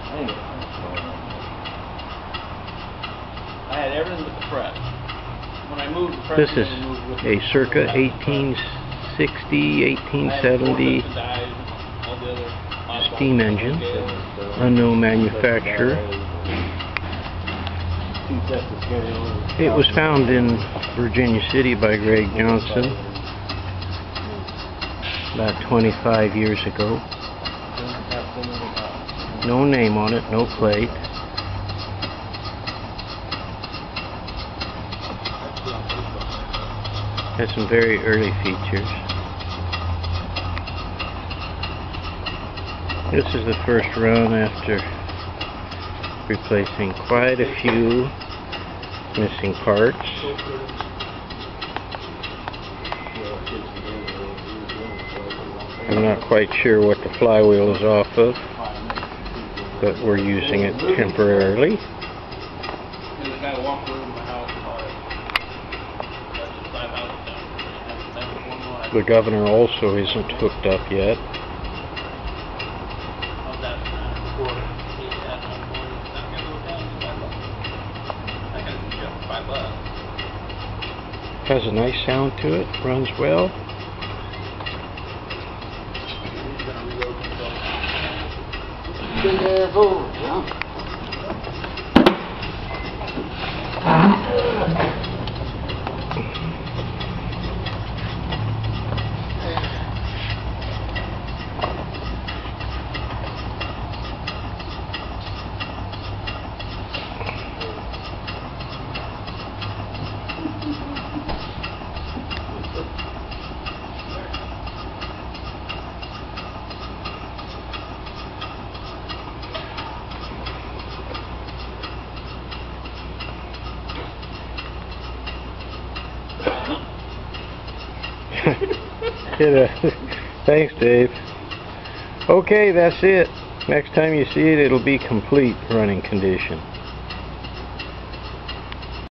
I had everything but the press. When I moved the press, This is a circa 1860, 1870 steam engine, unknown manufacturer. It was found in Virginia City by Greg Johnson about 25 years ago. No name on it, no plate. Has some very early features. This is the first run after replacing quite a few missing parts. I'm not quite sure what the flywheel is off of, but we're using it temporarily. The governor also isn't hooked up yet. Has a nice sound to it, runs well. Thanks, Dave. Okay, that's it. Next time you see it, it'll be complete running condition.